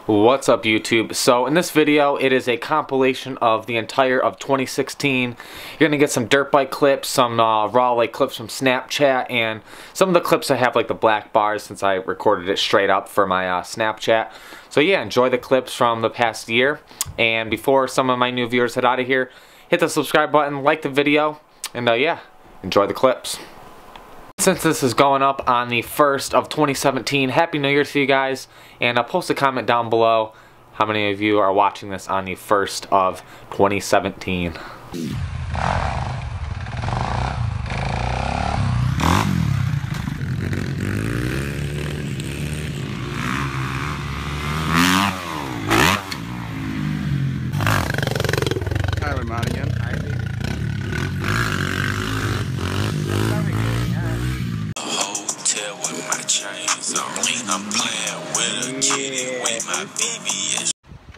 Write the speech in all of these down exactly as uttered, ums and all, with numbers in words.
What's up, YouTube? So in this video, it is a compilation of the entire of twenty sixteen. You're gonna get some dirt bike clips, some uh, raw like clips from Snapchat, and some of the clips that have like the black bars since I recorded it straight up for my uh, Snapchat. So yeah, enjoy the clips from the past year. And before some of my new viewers head out of here, hit the subscribe button, like the video, and uh, yeah, enjoy the clips. Since this is going up on the first of twenty seventeen, Happy New Year to you guys, and uh, post a comment down below how many of you are watching this on the first of twenty seventeen. Tyler Madigan. Hi, baby. Hotel with my chains on. I'm playing with a kitty with my B B S.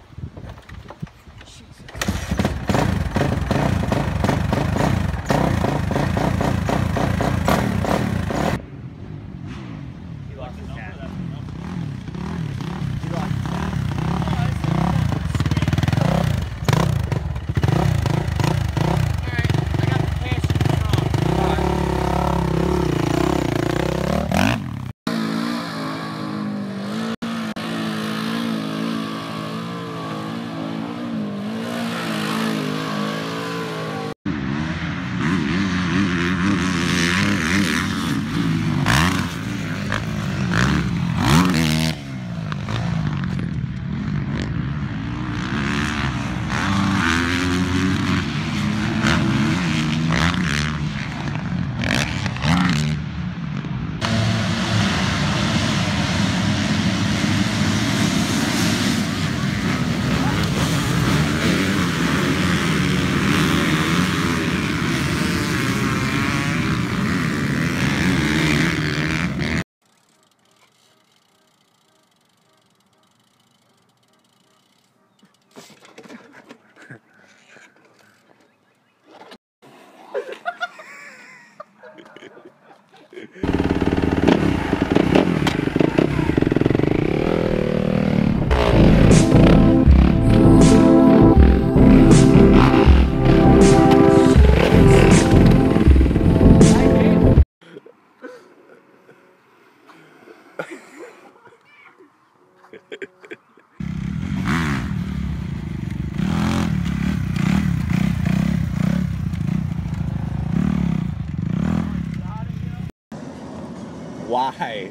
Why?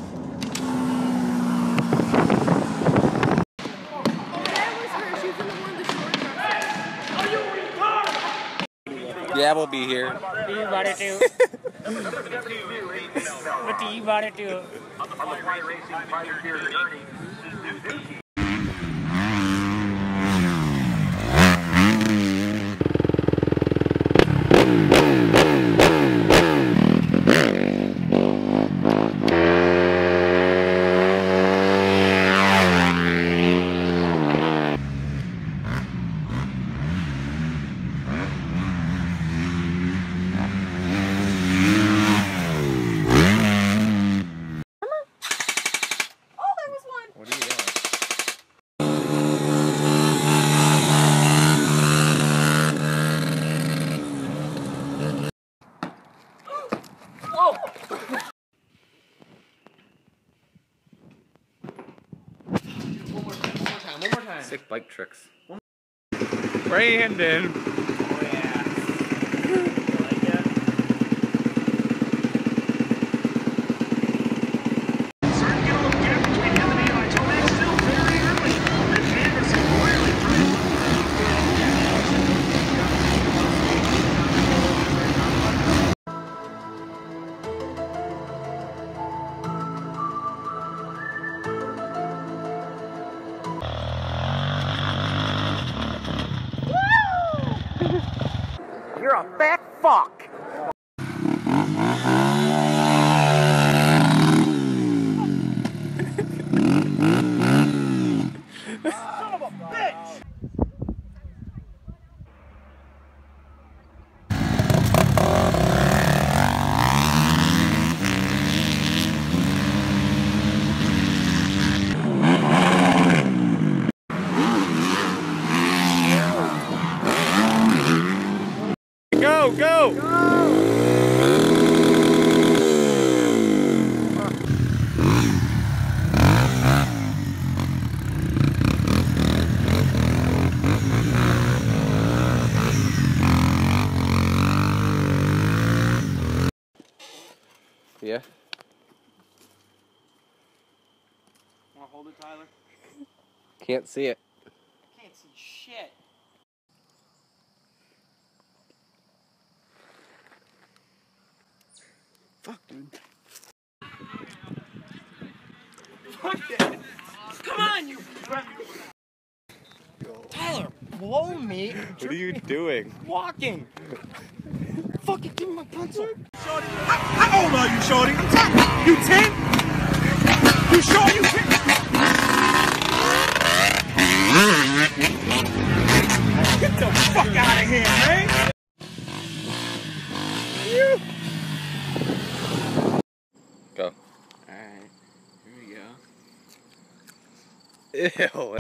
Yeah, we'll be here. Do you want it to? But do you want it to? Sick bike tricks. Brandon. Oh yeah. Like that. You're a fat fuck. Son of a bitch! Wanna hold it, Tyler? Can't see it. Can't see shit. Fuck, dude. Come on, you. Tyler, blow me. What are you doing? Walking. Fucking give me my pencil. How, how old are you, shorty? I'm ten. You ten? You sure you ten? Get the fuck out of here, man! Go. Alright, here we go. Ew.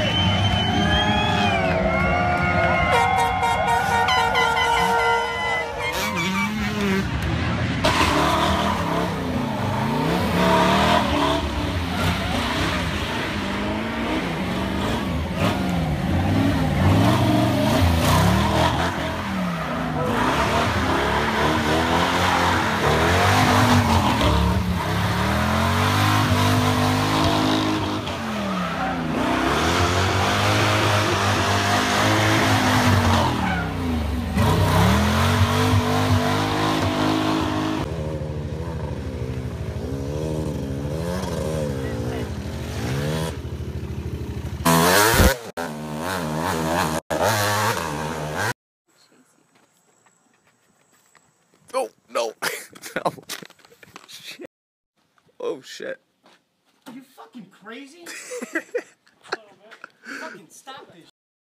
Oh, no. No. Shit. Oh, shit. Are you fucking crazy? Fucking stop this.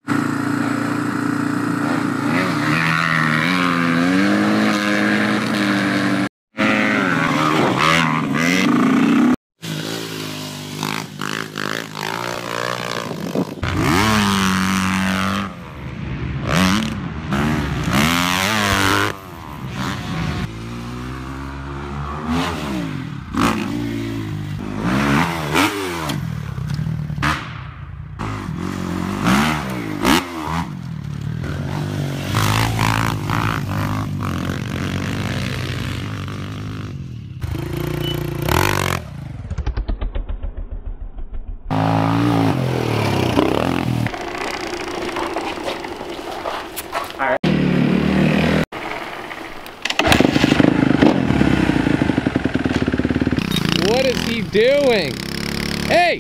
What is he doing? Hey!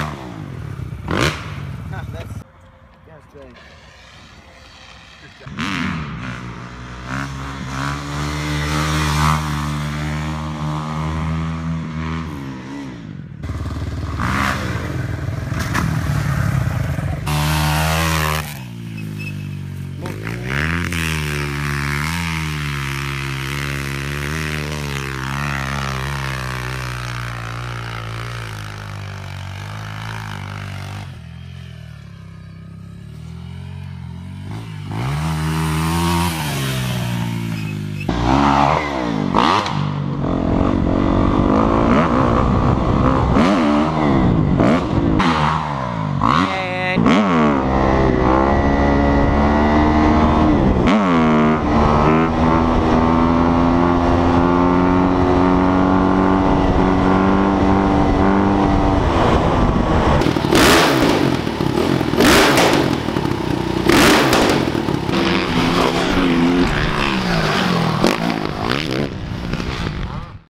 That's, that's